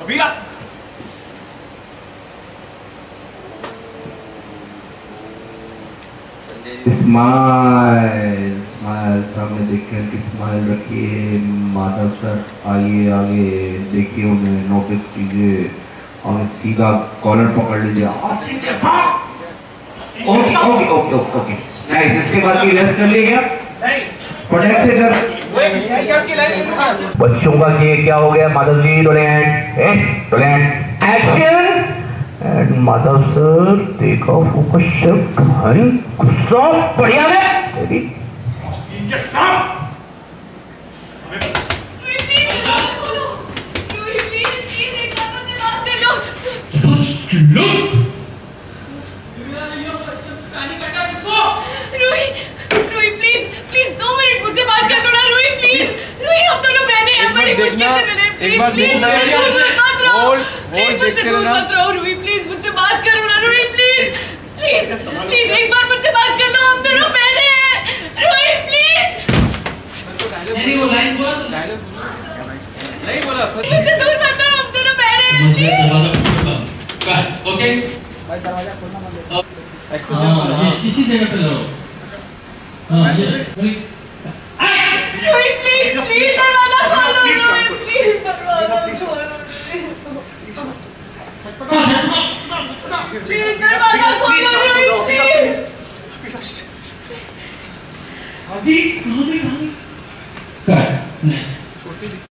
वीरा smile smile सामने देखिए कि स्माइल रखिए। माधव सर आइए आगे देखिए, उन्हें नोटिस कीजिए और सीधा कॉलर पकड़ लीजिए। Okay okay okay okay nice. इसके बाद की रेस्ट कर लिया फटाक से कर। बच्चों का ये क्या हो गया? माधव जी टोलेंट action. And Madhav sir take off focus shift भाई गुस्सा बढ़िया है तेरी इनके साथ एक बार देखना मुझसे दूर मत रहो रूही, प्लीज मुझसे बात करो ना रूही, प्लीज प्लीज प्लीज एक बार मुझसे बात कर लो, हम दोनों बहने हैं रूही प्लीज। नहीं वो लाइन बोला नहीं बोला सर, मुझसे दूर मत रहो, हम दोनों बहने हैं प्लीज। ओके भाई दरवाजा खोलना मत। इसी जगह पे लो। हां ये रूही प्लीज प्लीज